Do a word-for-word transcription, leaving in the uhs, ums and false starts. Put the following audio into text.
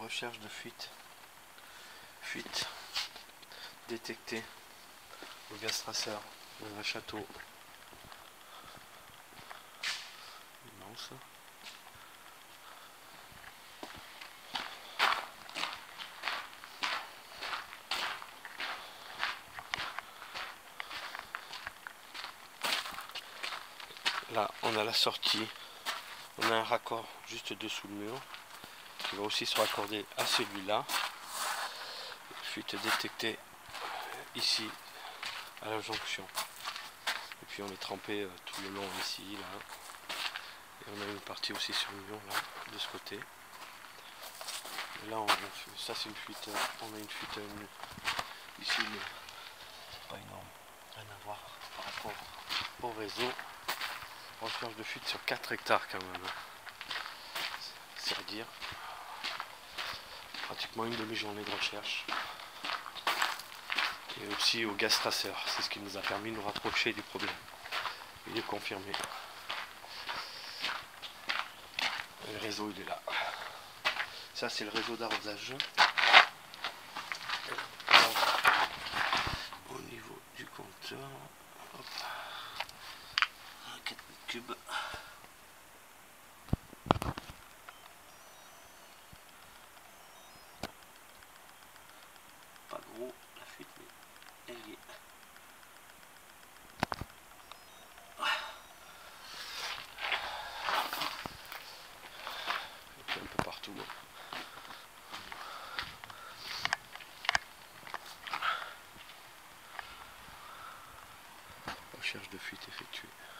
Recherche de fuite. Fuite détectée au gaz traceur dans un château. Non, ça. Là, on a la sortie. On a un raccord juste dessous le mur qui va aussi se raccorder à celui-là. Fuite détectée ici à la jonction. Et puis on est trempé euh, tout le long ici, là. Et on a une partie aussi sur le mur là, de ce côté. Et là, on, on, ça c'est une fuite. On a une fuite une, ici, mais pas énorme. Rien à voir par rapport au réseau. Recherche de fuite sur quatre hectares quand même. C'est à dire. Pratiquement une demi-journée de recherche. Et aussi au gaz traceur. C'est ce qui nous a permis de nous rapprocher du problème. Et de confirmer. Et le réseau il est là. Ça c'est le réseau d'arrosage. Au niveau du compteur. Hop. quatre mètres cubes. Pas gros la fuite, mais elle y est. Et puis un peu partout. Recherche de fuite effectuée.